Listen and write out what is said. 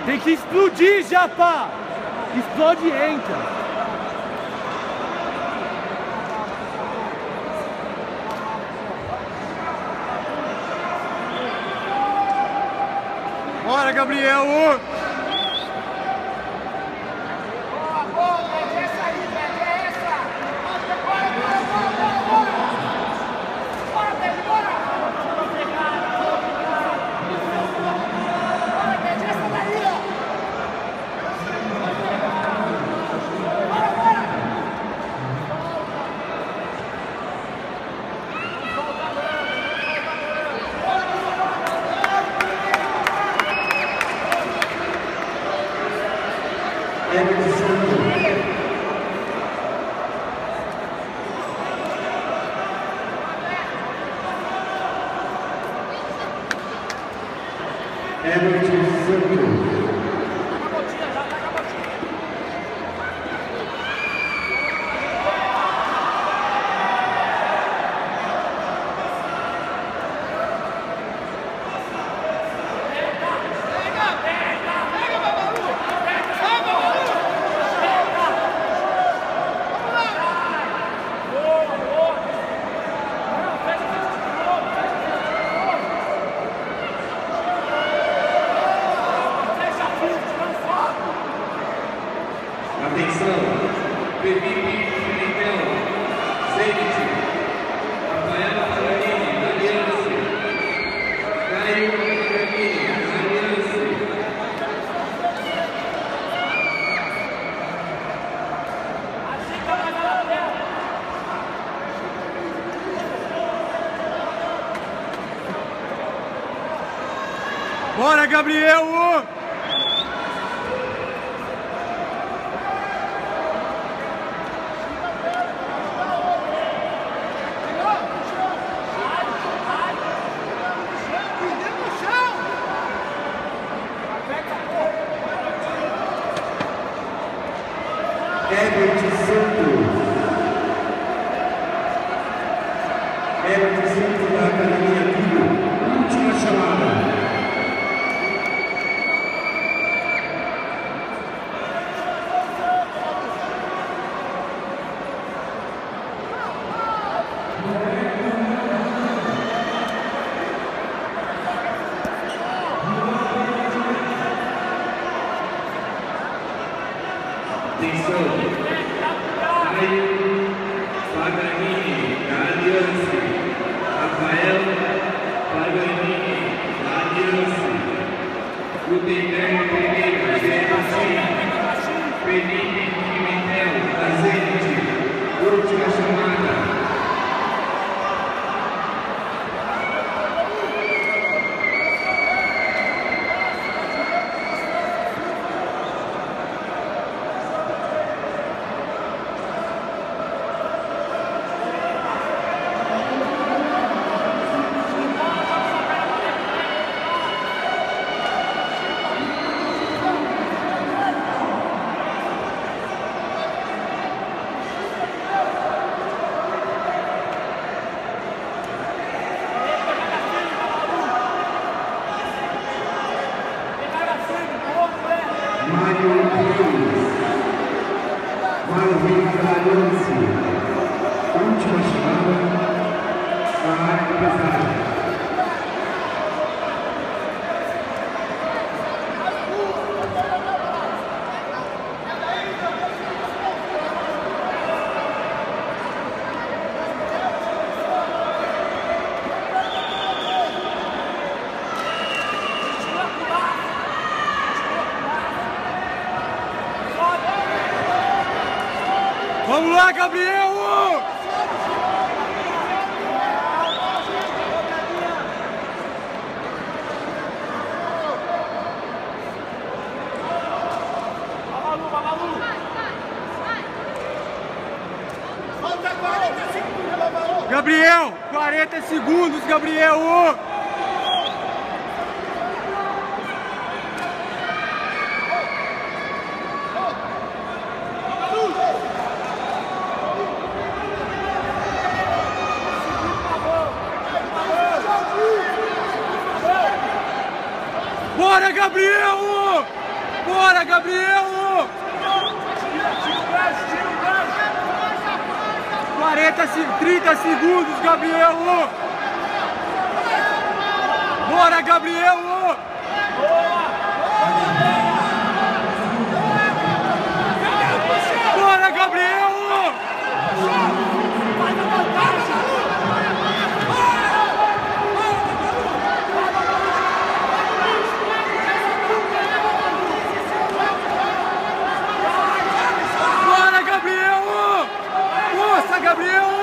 Tem que explodir já, pá! Explode e entra. Bora, Gabriel! Atenção, Felipe Pimentel, Zenit, Rafael Paganini, Aliança, Caio Paganini, Aliança. Bora, Gabriel! Everett Santos da Academia Vivo, última chamada. Atenção, Caio Paganini, da Aliança, Rafael Paganini, da Aliança, Gutenberg Pereira, GFC, Felipe Pimentel, da Zenit, última chamada. Última chamada da área pesada. Vamos lá, Gabriel! Gabriel, 40 segundos, Gabriel! Bora, Gabriel! Bora, Gabriel! 30 segundos, Gabriel! Bora, Gabriel! Bora, Gabriel! Bora, Gabriel! Força, Gabriel!